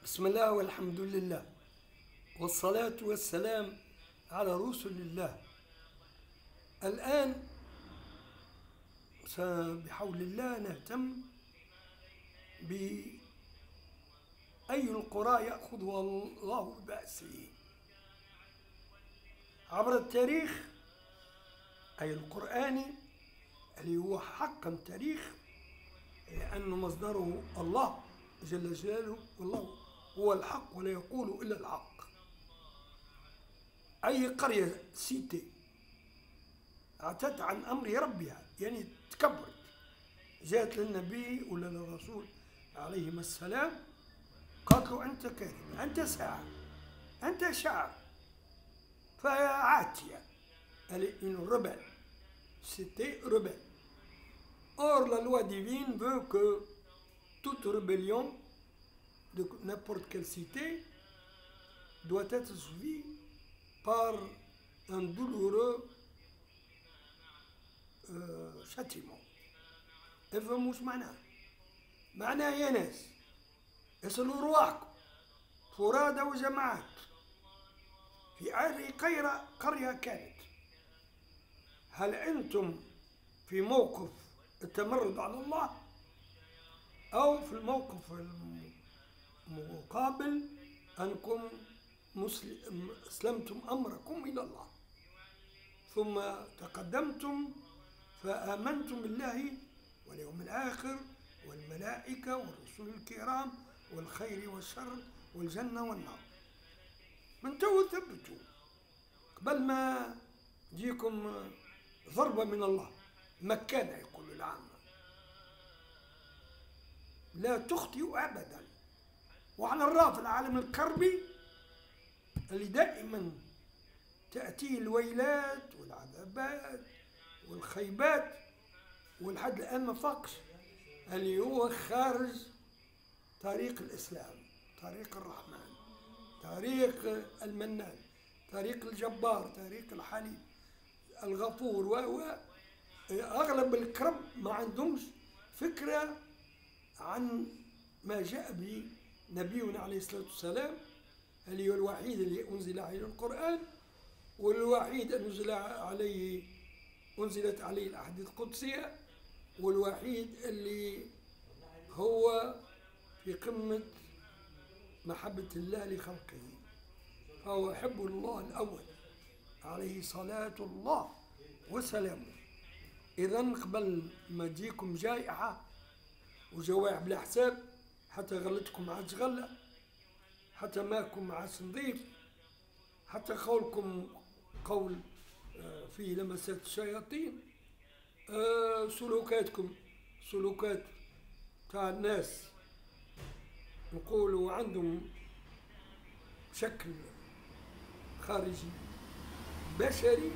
بسم الله والحمد لله والصلاة والسلام على رسل الله. الآن بحول الله نهتم بأي القرى يأخذها الله بأسه عبر التاريخ، أي القرآني اللي هو حقا تاريخ، لأنه مصدره الله جل جلاله، والله هو الحق ولا يقول إلا الحق. أي قرية سيتي عتت عن أمر ربها، يعني تكبرت، جاءت للنبي ولا للرسول عليهما السلام، قالت له أنت كاذب، أنت ساحر، أنت شاعر، فعاتية. Elle est une rebelle. C'était rebelle. Or, la loi divine veut que toute rébellion de n'importe quelle cité doit être suivie par un douloureux châtiment. افهموا وش معناه؟ معناه يا ناس اسألوا رواحكم فرادى وجماعات في أي قرية كانت، هل أنتم في موقف التمرد على الله، أو في الموقف المقابل أنكم أسلمتم أمركم إلى الله، ثم تقدمتم فآمنتم بالله واليوم الآخر والملائكة والرسل الكرام والخير والشر والجنة والنار. من تو ثبتوا قبل ما تجيكم ضربة من الله مكانة، يقول العامة لا تخطئوا أبدا. وعلى الرافع العالم الكربي اللي دائما تأتيه الويلات والعذابات والخيبات، ولحد الآن ما فاقش، اللي هو خارج طريق الإسلام، طريق الرحمن، طريق المنان، طريق الجبار، طريق الحليم الغفور. وأغلب الكرب ما عندهمش فكرة عن ما جاء به نبينا عليه الصلاة والسلام، اللي هو الوحيد اللي أنزل عليه القرآن، والوحيد أنزلت عليه الأحاديث القدسية، والوحيد اللي هو في قمة محبة الله لخلقه، فهو يحب الله الأول عليه صلاة الله وسلامه. إذن قبل ما تجيكم جائحة وجوائع بلا حساب، حتى غلتكم ما عادش غلة، حتى ماكم ما عادش نظيف، حتى قولكم قول فيه لمسات الشياطين، سلوكاتكم سلوكات تاع الناس نقولوا عندهم شكل خارجي بشري،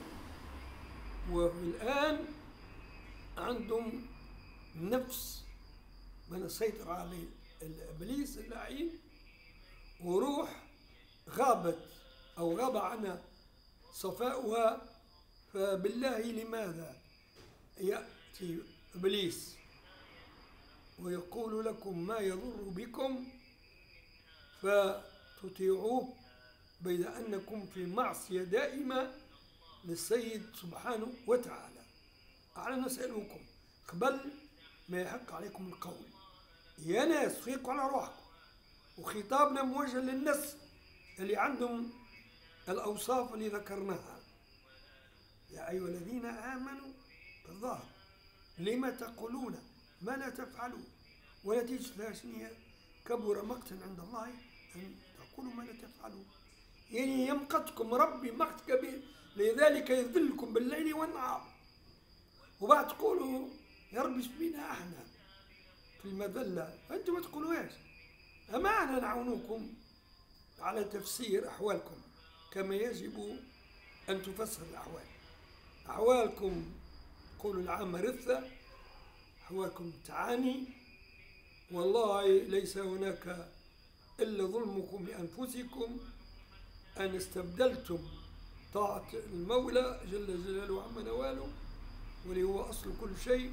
والآن عندهم نفس من سيطر عليه الإبليس اللعين، وروح غابت أو غاب عنها صفاؤها. فبالله لماذا يأتي إبليس ويقول لكم ما يضر بكم فتطيعوه، بيد أنكم في معصية دائمة للسيد سبحانه وتعالى؟ أنا نسألكم قبل ما يحق عليكم القول، يا ناس فيقوا على روحكم، وخطابنا موجه للناس اللي عندهم الأوصاف اللي ذكرناها. يا أيها الذين آمنوا بالظاهر لما تقولون ما لا تفعلون، ونتيجة شنو؟ كبر مقتا عند الله أن تقولوا ما لا تفعلون، يعني يمقتكم ربي مقت كبير، لذلك يذلكم بالليل والنهار، وبعد تقولوا يا ربي سبينا احنا في المذلة، أنتم ما تقولوهاش. أما أنا نعاونوكم على تفسير أحوالكم كما يجب أن تفسر الأحوال. أحوالكم قولوا العامة رثة، أحوالكم تعاني، والله ليس هناك إلا ظلمكم لأنفسكم أن استبدلتم طاعة المولى جل جلاله عما نواله، واللي هو أصل كل شيء،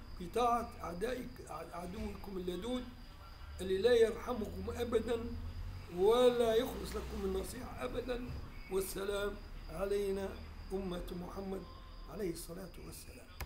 بطاعة عدوكم اللدود اللي لا يرحمكم أبدا ولا يخلص لكم النصيحة أبدا. والسلام علينا أمة محمد عليه الصلاة والسلام.